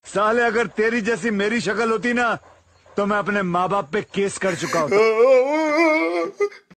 साले अगर तेरी जैसी मेरी शक्ल होती ना तो मैं अपने माँ बाप पे केस कर चुका होता।